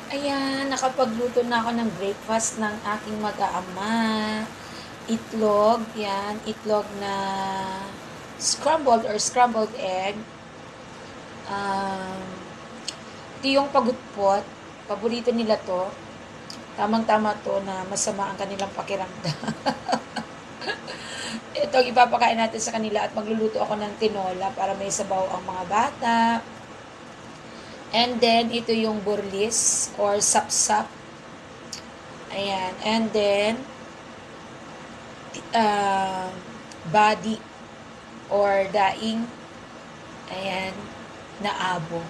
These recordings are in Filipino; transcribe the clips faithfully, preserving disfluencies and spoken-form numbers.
Ayan, nakapagluto na ako ng breakfast ng aking mag-aama. Itlog, yan, itlog na scrambled or scrambled egg. Um, ito yung pagutpot. Paborito nila to. Tamang-tama to na masama ang kanilang pakiramdam. Ito ang ipapakain natin sa kanila at magluluto ako ng tinola para may sabaw ang mga bata. And then, ito yung burlis or sapsap. Ayan. And then, uh, body or daing. Ayan. Na abo.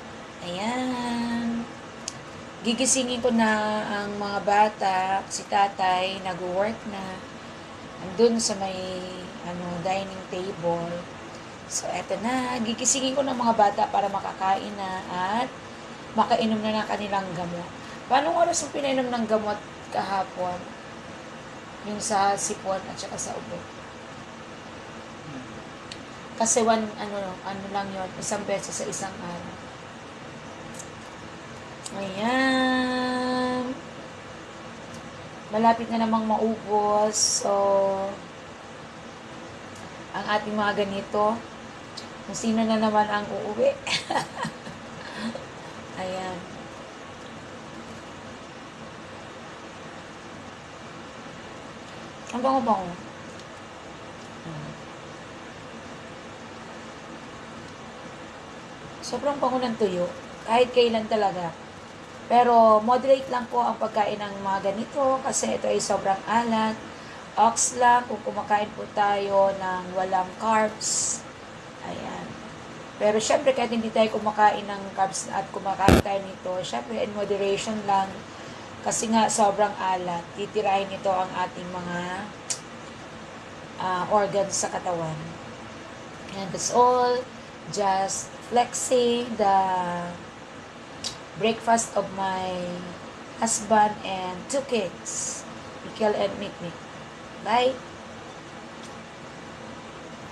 Ayan. Gigisingin ko na ang mga bata. Si tatay, nag-work na. Andun sa may ano, dining table. So, eto na. Gigisingin ko ng mga bata para makakain na at makainom na ng kanilang gamot. Paano oras yung pinainom ng gamot kahapon? Yung sa sipon at saka sa ubo. Kasi one, ano, ano lang yun, isang beses sa isang araw. Ayan. Malapit na namang maubos. So, ang ating mga ganito, kung sino na naman ang uuwi. Ayan. Ang bango-bango. Sobrang bango ng tuyo. Kahit kailan talaga. Pero moderate lang po ang pagkain ng mga ganito kasi ito ay sobrang alat. Ox lang kung kumakain po tayo ng walang carbs. Ayan. Pero syempre kahit hindi tayo kumakain ng carbs at kumakain tayo nito, syempre in moderation lang. Kasi nga sobrang alat. Titirahin ito ang ating mga uh, organs sa katawan. And that's all. Just flexing the breakfast of my husband and two kids, Mikel and Mikmik. Bye!